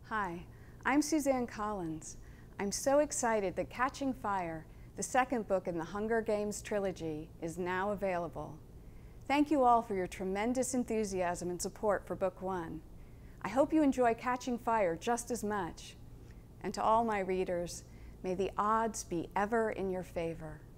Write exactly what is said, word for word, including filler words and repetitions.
Hi, I'm Suzanne Collins. I'm so excited that Catching Fire, the second book in the Hunger Games trilogy, is now available. Thank you all for your tremendous enthusiasm and support for Book One. I hope you enjoy Catching Fire just as much. And to all my readers, may the odds be ever in your favor.